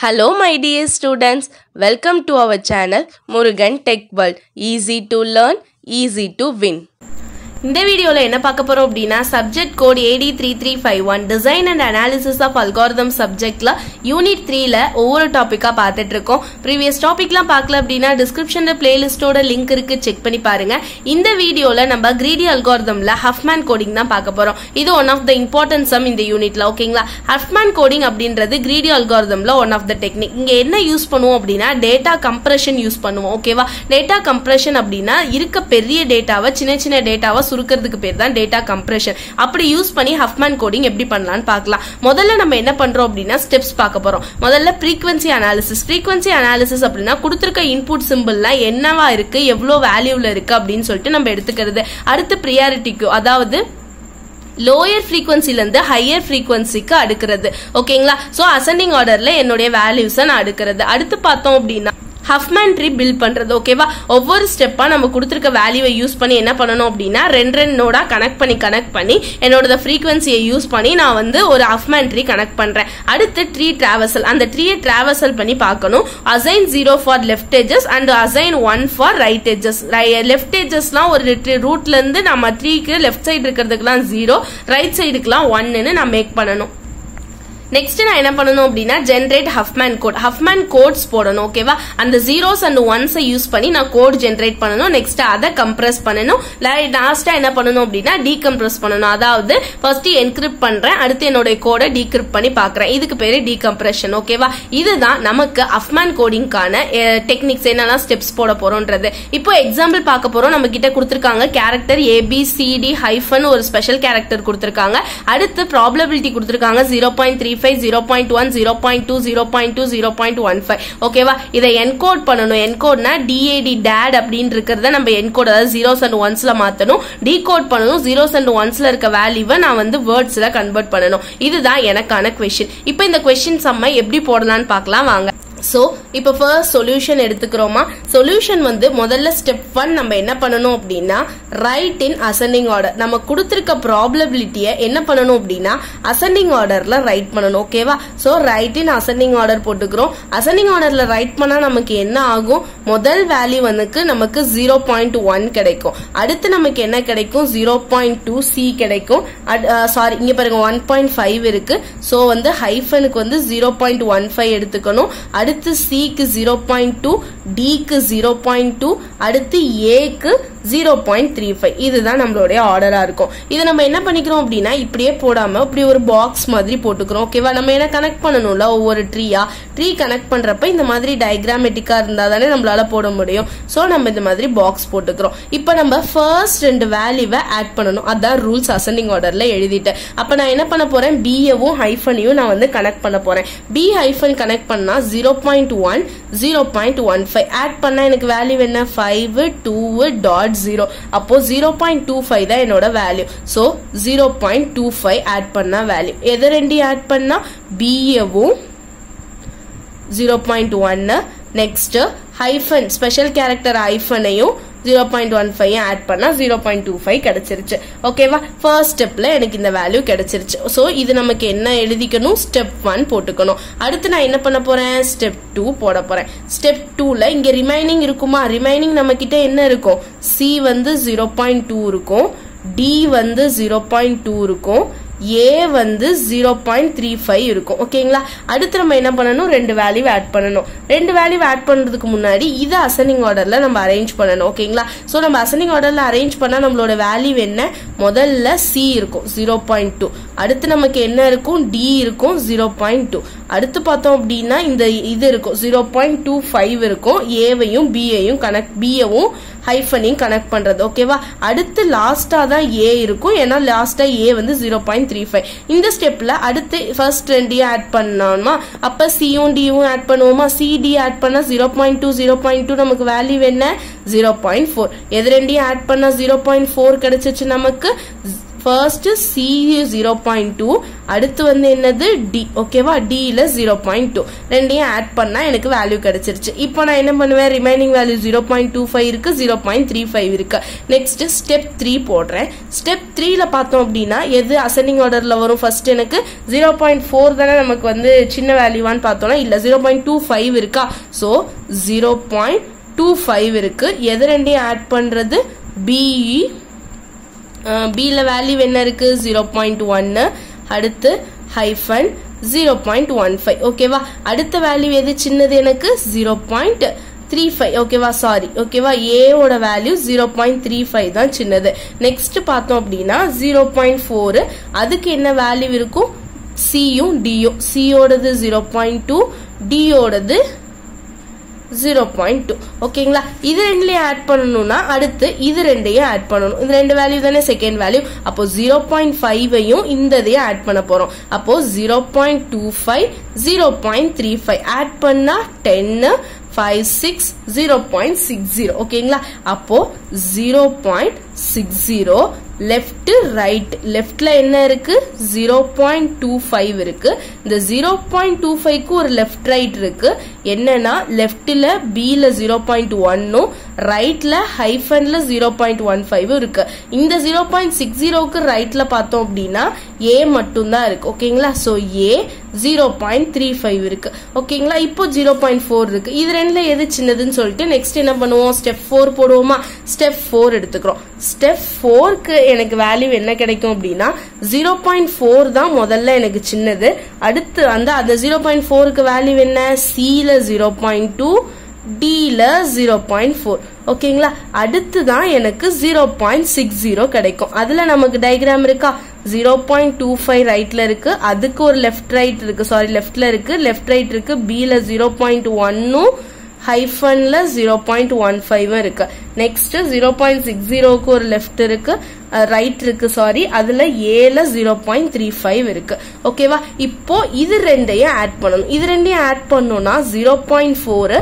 Hello my dear students, welcome to our channel Murugan Tech World. Easy to learn, easy to win. இந்த வீடியோல என்ன பார்க்க போறோம் அப்படினா subject code AD3351 design and analysis of algorithm சப்ஜெக்ட்ல unit 3ல ஒவ்வொரு டாபிக்கா பார்த்துட்டு இருக்கோம். ப்ரீவியஸ் டாபிக்லாம் பார்க்கல அப்படினா டிஸ்கிரிப்ஷன்ல பிளேலிஸ்டோட லிங்க் இருக்கு, செக் பண்ணி பாருங்க. இந்த வீடியோல நம்ம கிரீடி அல்காரிதம்ல ஹஃப்மேன் கோடிங் தான் பார்க்க போறோம். இது one of the important some இந்த யூனிட்ல. ஓகேங்களா? ஹஃப்மேன் கோடிங் அப்படின்றது கிரீடி அல்காரிதம்ல ஒன் ஆஃப் த டெக்னிக். இங்க என்ன யூஸ் பண்ணுவோம் அப்படினா டேட்டா கம்ப்ரஷன் யூஸ் பண்ணுவோம். ஓகேவா? டேட்டா கம்ப்ரஷன் அப்படினா இருக்க பெரிய டேட்டாவை சின்ன சின்ன டேட்டாவை சுருக்கிறதுக்கு பேர் தான் டேட்டா கம்ப்ரஷன். அப்படி யூஸ் பண்ணி ஹஃப்மேன் கோடிங் எப்படி பண்ணலாம்னு பார்க்கலாம். முதல்ல நம்ம என்ன பண்றோம் அப்படின்னா ஸ்டெப்ஸ் பார்க்க போறோம். முதல்ல ஃப்ரீக்வன்சி அனாலிசிஸ். ஃப்ரீக்வன்சி அனாலிசிஸ் அப்படின்னா கொடுத்திருக்க இன்புட் சிம்பிள்லாம் என்னவா இருக்கு, எவ்வளவு வேல்யூல இருக்கு அப்படின்னு சொல்லிட்டு நம்ம எடுத்துக்கிறது. அடுத்து ப்ரியாரிட்டிக்கு, அதாவது லோயர் ஃப்ரீக்வன்சில இருந்து ஹையர் ஃப்ரீக்வன்சிக்கு அடுக்கிறது. ஓகேங்களா? சோ அசெண்டிங் ஆர்டர்ல என்னுடைய வேல்யூஸை நான் அடுக்கிறது. அடுத்து பார்த்தோம் அப்படின்னா ஹஃப்மேன் ட்ரீ பில்ட் பண்றது. ஓகேவா? ஒவ்வொரு ஸ்டெப்பா நம்ம கொடுத்திருக்க வேல்யூவை யூஸ் பண்ணி என்ன பண்ணணும் அப்படின்னா ரெண்டு நோடா கனெக்ட் பண்ணி என்னோட ஃப்ரீக்வன்சியை யூஸ் பண்ணி நான் வந்து ஒரு ஹஃப்மேன் ட்ரீ கனெக்ட் பண்றேன். அடுத்து ட்ரீ டிராவர்சல். அந்த ட்ரீயை டிராவர்சல் பண்ணி பார்க்கணும். Assign 0 for left edges and assign 1 for right edges. Left எட்ஜஸ்லாம் ஒரு ரூட்ல இருந்து நம்ம ட்ரீக்கு லெஃப்ட் சைடு இருக்கிறதுக்குலாம் 0, ரைட் சைடுக்குலாம் 1ன்னு நான் மேக் பண்ணணும். நெக்ஸ்ட் நான் என்ன பண்ணணும் அப்படின்னா generate Huffman code. Huffman codes போடணும். ஓகேவா? அந்த ஜீரோஸ் அண்ட் ஒன்ஸை யூஸ் பண்ணி நான் கோட் ஜெனரேட் பண்ணணும். நெக்ஸ்ட் அதை கம்ப்ரஸ் பண்ணணும். லாஸ்டா என்ன பண்ணணும் அப்படின்னா டீகம்ப்ரஸ் பண்ணணும். அதாவது ஃபர்ஸ்ட் என்கிரிப்ட் பண்றேன், அடுத்து என்னோட கோடை டீகிரிப்ட் பண்ணி பாக்குறேன். இதுக்கு பேரு டீகம்ப்ரஷன். ஓகேவா? இதுதான் நமக்கு ஹஃப்மேன் கோடிங்கான டெக்னிக்ஸ், என்னெல்லாம் ஸ்டெப்ஸ் போட போறோம்ன்றது. இப்போ எக்ஸாம்பிள் பார்க்க போறோம். நம்ம கிட்ட கொடுத்திருக்காங்க கேரக்டர் ABCD ஹைஃபன் ஒரு ஸ்பெஷல் கேரக்டர் கொடுத்திருக்காங்க. அடுத்து ப்ராபபிலிட்டி கொடுத்திருக்காங்க 0.35, 0.1, 0.2, 0.2, 0.15. ஓகேவா? இதை என்கோட் பண்ணணும். என்கோட்னா DAD அப்படின்னு இருக்கிறத நம்ம என்கோட், அதாவது ஜீரோஸ் அண்ட் ஒன்ஸ்ல மாத்தணும். டீகோட் பண்ணணும். ஜீரோஸ் அண்ட் ஒன்ஸ்ல இருக்க வேல்யூவை நான் வந்து வேர்ட்ஸ்ல கன்வெர்ட் பண்ணணும். இதுதான் எனக்கான கொஸ்டின். இப்போ இந்த கொஸ்டின் சம்மை எப்படி போடலாம்னு பார்க்கலாம் வாங்க. சோ இப்போ ஃபர்ஸ்ட் சொல்யூஷன் எடுத்துக்கிறோமா? சொல்யூஷன் வந்து முதல்ல ஸ்டெப் 1 நம்ம என்ன பண்ணணும் அப்படின்னா ரைட் இன் அசெண்டிங் ஆர்டர். நம்ம கொடுத்திருக்க ப்ராபபிலிட்டியை என்ன பண்ணணும் அப்படின்னா அசெண்டிங் ஆர்டர்ல ரைட் பண்ணணும். ஓகேவா? So right in ascending order போட்டுக்கிறோம். அசெண்டிங் ஆர்டர்ல ரைட் பண்ணா நமக்கு என்ன ஆகும்? முதல் வேல்யூ வந்து நமக்கு 0.1 கிடைக்கும். அடுத்து நமக்கு என்ன கிடைக்கும்? 0.2 C கிடைக்கும். சாரி, இங்க பாருங்க 1.5 இருக்கு. சோ வந்து ஹைஃபனுக்கு வந்து 0.15 எடுத்துக்கணும். அடுத்து C-க்கு 0.2, D-க்கு 0.2, அடுத்து A-க்கு 0.35. இதுதான் நம்மளுடைய ஆர்டரா இருக்கும். இதை நம்ம என்ன பண்ணிக்கிறோம் அப்படின்னா இப்படியே போடாம இப்படி ஒரு பாக்ஸ் மாதிரி போட்டுக்கிறோம். ஓகேவா? நம்ம என்ன கனெக்ட் பண்ணணும்ல ஒவ்வொரு ட்ரீ கனெக்ட் பண்றப்ப இந்த மாதிரி டயக்ராமேட்டிக்கா இருந்தா தானே நம்மளால போட முடியும். சோ நம்ம இந்த மாதிரி பாக்ஸ் போட்டுக்கிறோம். இப்ப நம்ம ஃபர்ஸ்ட் ரெண்டு வேல்யூவை ஆட் பண்ணணும். அதான் ரூல்ஸ் அசெண்டிங் ஆர்டர்ல எழுதிட்டேன். அப்ப நான் என்ன பண்ண போறேன்? B-யவும் ஹைஃபனையும் நான் வந்து கனெக்ட் பண்ண போறேன். B ஹைஃபன் கனெக்ட் பண்ணா 0.1, 0.15 ஆட் பண்ணா எனக்கு வேல்யூ என்ன? 5, 2, 0. அப்போ 0.25 தான் என்னோட வேல்யூ. சோ 0.25 ஆட் பண்ணா வேல்யூ. எது ரெண்டு ஆட் பண்ணா B-யவும் 0.1, நெக்ஸ்ட் ஹைஃபன் ஸ்பெஷல் கேரக்டர் ஹைஃபனையும் 0.15 ஆட் பண்ணா 0.25 கிடைச்சிருச்சு. ஓகேவா? ஃபர்ஸ்ட் ஸ்டெப்ல எனக்கு இந்த வேல்யூ கிடைச்சிருச்சு. சோ இது நமக்கு என்ன எழுதிக்கணும்? ஸ்டெப் 1 போட்டுக்கணும். அடுத்து நான் என்ன பண்ண போறேன்? ஸ்டெப் 2 போட போறேன். ஸ்டெப் 2ல இங்க ரிமைனிங் இருக்குமா? ரிமைனிங் நம்ம கிட்ட என்ன இருக்கும்? C வந்து 0.2 இருக்கும், D வந்து 0.2 இருக்கும், A வந்து 0.35 இருக்கும். ஓகேங்களா? அடுத்து நம்ம என்ன பண்ணணும்? ரெண்டு வேல்யூ ஆட் பண்ணணும். ரெண்டு வேல்யூ ஆட் பண்றதுக்கு முன்னாடி இதை அசெண்டிங் ஆர்டர்ல நம்ம அரேஞ்ச் பண்ணணும். ஓகேங்களா? சோ நம்ம அசெண்டிங் ஆர்டர்ல அரேஞ்ச் பண்ணா நம்மளோட வேல்யூ என்ன? முதல்ல C இருக்கும் 0.2, அடுத்து நமக்கு என்ன இருக்கும்? D இருக்கும் 0.2, அடுத்து பார்த்தோம் அப்படின்னா இந்த இது இருக்கும் 0.25 இருக்கும். A-வையும் B-யையும் கனெக்ட், B-யவும் ஹைஃபனையும் கனெக்ட் பண்றது. ஓகேவா? அடுத்து லாஸ்டா தான் A இருக்கும். ஏன்னா லாஸ்டா A வந்து 0.35. இந்த ஸ்டெப்ல அடுத்து ஃபர்ஸ்ட் ரெண்டையும் ஆட் பண்ணோமா? அப்ப C-யும் D-யும் ஆட் பண்ணுவோமா? CD ஆட் பண்ணா 0.2, 0.2 நமக்கு வேல்யூ என்ன? 0.4. எது ரெண்டையும் ஆட் பண்ணா 0.4 கிடைச்சிச்சு நமக்கு. ஃபர்ஸ்ட் C 0.2 அடுத்து வந்து என்னது D ஓகேவா D ல 0.2 ரெண்டையும் ஆட் பண்ணா எனக்கு வேல்யூ கிடைச்சிருச்சு இப்போ நான் என்ன பண்ணுவேன் ரிமைனிங் வேல்யூ 0.25 இருக்கு 0.35 இருக்கு நெக்ஸ்ட் ஸ்டெப் 3 போடுறேன் ஸ்டெப் 3 ல பார்த்தோம் அப்படினா எது அசெண்டிங் ஆர்டர்ல வரும் ஃபர்ஸ்ட் எனக்கு 0.4 தான நமக்கு வந்து சின்ன வேல்யூவான்னு பார்த்தோம்னா இல்ல 0.25 இருக்கா சோ 0.25 இருக்கு எது ரெண்டையும் ஆட் பண்றது B ல வேல்யூ என்ன இருக்கு 0.1 அடுத்து ஹைஃபன் 0.15 ஓகேவா அடுத்த வேல்யூ எது சின்னது எனக்கு 0.35 ஓகேவா சாரி ஓகேவா A ஓட வேல்யூ 0.35 தான் சின்னது நெக்ஸ்ட் பார்த்தோம் அப்படினா 0.4 அதுக்கு என்ன வேல்யூ இருக்கும் C யும் D யும் C ஓடது 0.2 D ஓடது 0.2 ஓகேங்களா இது ரெண்டையும் ஆட் பண்ணனும்னா அடுத்து இது ரெண்டையும் ஆட் பண்ணனும் இந்த ரெண்டு வேல்யூ தானே செகண்ட் வேல்யூ அப்போ 0.5 ஐயும் இந்ததையும் ஆட் பண்ண போறோம் அப்போ 0.25 0.35 ஆட் பண்ணா 10 5 6 0.60 ஓகேங்களா அப்போ 0.60 left right leftல என்ன இருக்கு 0.25 இருக்கு இந்த 0.25 க்கு ஒரு left right இருக்கு என்னன்னா leftல B ல 0.1 rightல hyphenல 0.15 இருக்கு இந்த 0.60 க்கு rightல பார்த்தோம் அப்படினா A மட்டும் தான் இருக்கு ஓகேங்களா சோ A 0.35 இருக்கு ஓகேங்களா இப்போ 0.4 இருக்கு இது ரெண்டுல எது சின்னதுன்னு சொல்லிட்டு நெக்ஸ்ட் என்ன பண்ணுவோம் ஸ்டெப் 4 போடுவோமா ஸ்டெப் 4 எடுத்துக்கிறோம் ஸ்டெப் 4 க்கு எனக்கு வேல்யூ என்ன கிடைக்கும் அப்படினா 0.4 தான் முதல்ல எனக்கு சின்னது அடுத்து அந்த 0.4 க்கு வேல்யூ என்ன C ல 0.2 D ல 0.4 ஓகேங்களா அடுத்து தான் எனக்கு 0.60 கிடைக்கும் அதுல நமக்கு டயகிராம் இருக்கா 0.25 ரைட்ல இருக்கு அதுக்கு ஒரு லெஃப்ட் ரைட் இருக்கு சாரி லெஃப்ட்ல இருக்கு லெஃப்ட் ரைட் இருக்கு B ல 0.1 ஹைஃபன்ல 0.15 இருக்கு நெக்ஸ்ட் 0.60 க்கு ஒரு லெஃப்ட் இருக்கு ரைட் இருக்கு சாரி அதுல A ல 0.35 இருக்கு ஓகேவா இப்போ இது ரெண்டையும் ஆட் பண்ணனும் இது ரெண்டையும் ஆட் பண்ணனும்னா 0.4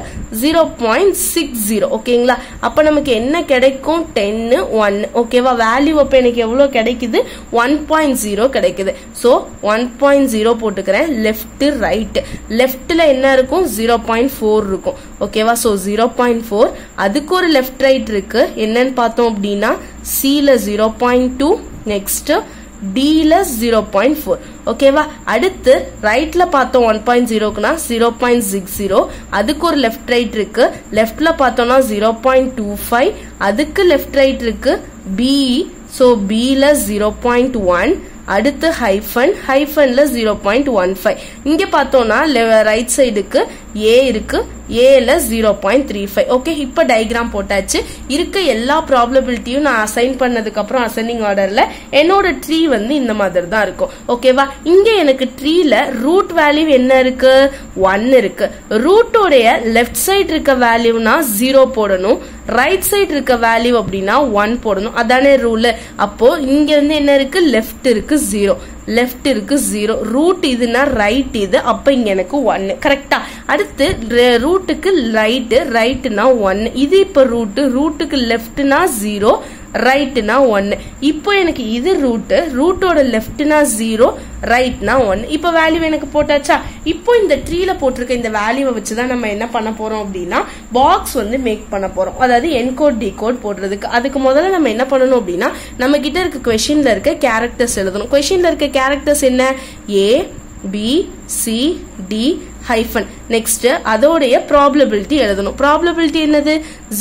0.60 ஓகேங்களா அப்ப நமக்கு என்ன கிடைக்கும் 10 1 ஓகேவா வேல்யூ அப்ப எனக்கு எவ்வளவு கிடைக்குது 1.0 கிடைக்குது சோ 1.0 போட்டுக்கிறேன் லெஃப்ட் ரைட் லெஃப்ட்ல என்ன இருக்கும் 0.4 இருக்கும் ஓகேவா சோ 0.4 அதுக்கு ஒரு லெஃப்ட் ரைட் இருக்கு என்னன்னு பார்த்தோம் அப்படினா C ல 0.2 நெக்ஸ்ட் D ல 0.4 ஓகேவா அடுத்து ரைட்ல பார்த்தோம் 1.0 க்குனா 0.60 அதுக்கு ஒரு லெஃப்ட் ரைட் இருக்கு லெஃப்ட்ல பார்த்தோம்னா 0.25 அதுக்கு லெஃப்ட் ரைட் இருக்கு B சோ B ல 0.1 அடுத்து ஹைஃபன்ல 0.15 இங்க பார்த்தோம்னா ரைட் சைடுக்கு A இருக்கு A ல 0.35 ஓகே இப்போ டயகிராம் போட்டாச்சு இருக்க எல்லா ப்ராபபிலிட்டியும் நான் அசைன் பண்ணதுக்கு அப்புறம் அசெண்டிங் ஆர்டர்ல என்னோட ட்ரீ வந்து இந்த மாதிரி தான் இருக்கும் ஓகேவா இங்க எனக்கு ட்ரீல ரூட் வேல்யூ என்ன இருக்கு 1 இருக்கு ரூட்டோடைய லெஃப்ட் சைடு இருக்க வேல்யூனா 0 போடணும் ரைட் சைடு இருக்க வேல்யூ அப்படின்னா 1 போடணும் அதானே ரூல் அப்போ இங்க இருந்து என்ன இருக்கு லெஃப்ட் இருக்கு 0 லெஃப்ட் இருக்கு 0 ரூட் இதுனா ரைட் இது அப்ப இங்க எனக்கு 1 கரெக்டா அடுத்து ரூட்டுக்கு ரைட்னா 1 இது இப்ப ரூட்டுக்கு லெஃப்ட்னா 0 ரைட்னா 1 இப்போ எனக்கு இது ரூட்டோட லெஃப்ட்னா 0 ரைட்னா 1 இப்போ வேல்யூ எனக்கு போட்டாச்சா இப்போ இந்த ட்ரீல போட்டிருக்க இந்த வேல்யூவை வச்சுதான் நம்ம என்ன பண்ண போறோம் அப்படின்னா பாக்ஸ் வந்து மேக் பண்ண போறோம் அதாவது என்கோட் டிகோட் போடுறதுக்கு அதுக்கு முதல்ல நம்ம என்ன பண்ணணும் அப்படின்னா நம்ம கிட்ட இருக்க क्वेश्चनல இருக்க கேரக்டர்ஸ் எழுதணும் क्वेश्चनல இருக்க கேரக்டர்ஸ் என்ன A B C D hyphen next அதோடைய probability எழுதணும் probability என்னது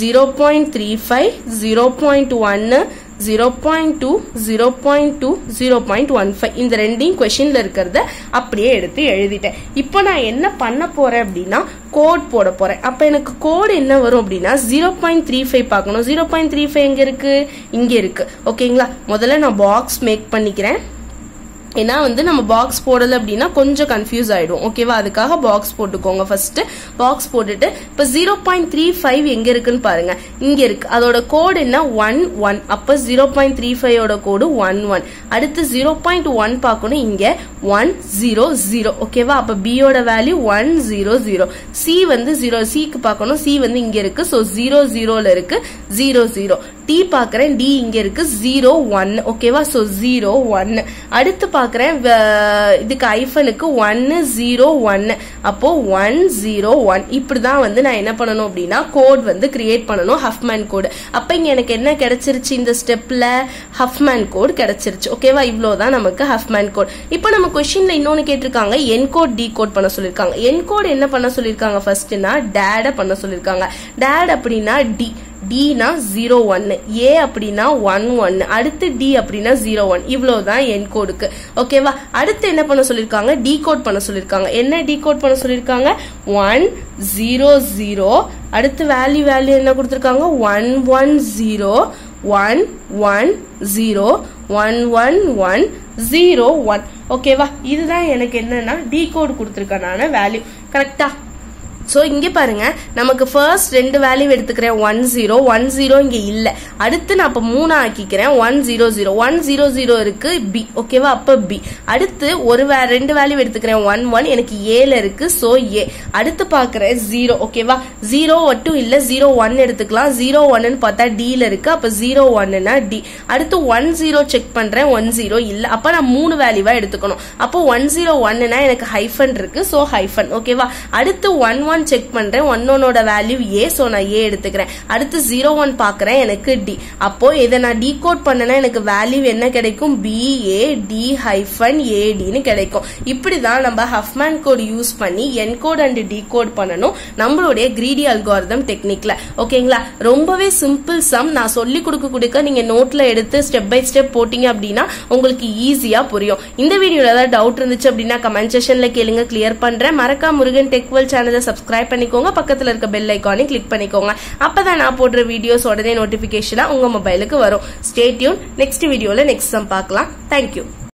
0.35 0.1 0.2 0.2 0.15 இந்த ரெண்டையும் क्वेश्चनல இருக்கிறத அப்படியே எடுத்து எழுதிட்டேன் இப்போ நான் என்ன பண்ண போறேன் அப்படினா கோட் போட போறேன் அப்ப எனக்கு கோட் என்ன வரும் அப்படினா 0.35 பார்க்கணும் 0.35 எங்க இருக்கு இங்க இருக்கு ஓகேங்களா முதல்ல நான் பாக்ஸ் மேக் பண்ணிக்கிறேன் ஏன்னா வந்து நம்ம பாக்ஸ் போடல அப்படின்னா கொஞ்சம் கன்ஃபியூஸ் ஆயிடும் ஓகேவா அதுக்காக பாக்ஸ் போட்டுக்கோங்க ஃபர்ஸ்ட் பாக்ஸ் போட்டுட்டு இப்ப 0.35 எங்க இருக்குன்னு பாருங்க இங்க இருக்கு அதோட கோட் என்ன 11 அப்ப 0.35 ஓட கோடு 11 அடுத்து 0.1 பார்க்கணும் இங்க 100 ஓகேவா அப்ப B ஓட வேல்யூ 100 C வந்து 0 C க்கு பார்க்கணும் C வந்து இங்க இருக்கு சோ 00ல இருக்கு 00 டி பாக்குறேன், டி இங்க இருக்கு 0 1 ஓகேவா. சோ 0 1. அடுத்து பாக்குறேன் இதுக்கு ஐஃபனுக்கு 1 0 1. அப்போ 1 0 1. இப்படிதான் வந்து நான் என்ன பண்ணணும் அப்படின்னா கோட் வந்து கிரியேட் பண்ணணும், ஹஃப்மேன் கோட். அப்ப இங்க எனக்கு என்ன கிடைச்சிருச்சு, இந்த ஸ்டெப்ல ஹஃப்மேன் கோட் கிடைச்சிருச்சு ஓகேவா. இவ்வளவுதான் நமக்கு ஹஃப்மேன் கோட். இப்போ நம்ம क्वेश्चनல இன்னொன்னு கேட்டிருக்காங்க, என்கோட் டீகோட் பண்ண சொல்லிருக்காங்க. என்கோட் என்ன பண்ண சொல்லிருக்காங்க ஃபர்ஸ்ட்னா டேட பண்ண சொல்லிருக்காங்க. டேட் அப்படின்னா டி, டினா 0 1, ஏ அப்படின்னா 1 1, அடுத்து டி அப்படின்னா 0 1. இவ்வளவுதான் என்கோடுக்கு ஓகேவா. அடுத்து என்ன பண்ண சொல்லிருக்காங்க, டீகோட் பண்ண சொல்லிருக்காங்க. என்ன டீகோட் பண்ண சொல்லிருக்காங்க, 1 0 0. அடுத்து வேல்யூ என்ன கொடுத்திருக்காங்க, 1 1 0 1 1 0 1 1 1 0 1 ஓகேவா. இதுதான் எனக்கு என்னன்னா டீகோட் கொடுத்திருக்கான வேல்யூ கரெக்டா. சோ இங்க பாருங்க, நமக்கு ஃபர்ஸ்ட் ரெண்டு வேல்யூ எடுத்துக்கிறேன், 1 0 1 0 இங்க இல்ல. அடுத்து நான் அப்ப 3 ஆக்கிக்கிறேன், 1 0 0 1 0 0 இருக்கு பி ஓகேவா. அப்ப பி. அடுத்து ரெண்டு வேல்யூ எடுத்துக்கிறேன், 1 1 எனக்கு ஏல இருக்கு சோ ஏ. அடுத்து பாக்குறேன் 0 ஓகேவா. 0 மட்டும் இல்ல 0 1 எடுத்துக்கலாம். 0 1 ன்னு பார்த்தா டில இருக்கு, அப்ப 0 1 னா டி. அடுத்து 1 0 செக் பண்றேன், 1 0 இல்ல, அப்ப நான் 3 வேல்யூவா எடுத்துக்கணும். அப்போ 1 0 1 னா எனக்கு ஹைஃபன் இருக்கு சோ ஹைஃபன் ஓகேவா. அடுத்து 1 1 செக் பண்றேன், 1 1 வேல்யூ ஏ சோ நான் ஏ எடுத்துக்கிறேன். அடுத்து 0 1 பாக்குறேன், எனக்கு டி. அப்போ இதை நான் டீகோட் பண்ணனா எனக்கு வேல்யூ என்ன கிடைக்கும், பி ஏ டி ஹைஃபன் ஏடின்னு கிடைக்கும். இப்படிதான் நம்ம ஹஃப்மேன் கோட் யூஸ் பண்ணி என்கோட் அண்ட் டீகோட் பண்ணணும் நம்மளுடைய கிரீடி அல்காரிதம் டெக்னிக்ல ஓகேங்களா. ரொம்பவே சிம்பிள் சம். நான் சொல்லி கொடுக்க நீங்க நோட்ல எடுத்து ஸ்டெப் பை ஸ்டெப் போட்டீங்க அப்படின்னா உங்களுக்கு ஈஸியா புரியும். இந்த வீடியோல ஏதாவது டவுட் இருந்துச்சு அப்படின்னா கமெண்ட் செக்ஷன்ல கேளுங்க, கிளியர் பண்றேன். மறக்காம முருகன் டெக் வேர்ல்ட் சேனலை சப்ஸ்கிரைப் பண்ணிக்கோங்க, பக்கத்துல இருக்க பெல் ஐகானை கிளிக் பண்ணிக்கோங்க. அப்பதான் நான் போடுற வீடியோஸ் உடனே நோட்டிபிகேஷனா உங்க மொபைலுக்கு வரும். Stay tune. நெக்ஸ்ட் வீடியோல நெக்ஸ்ட் சம் பார்க்கலாம். தேங்க்யூ.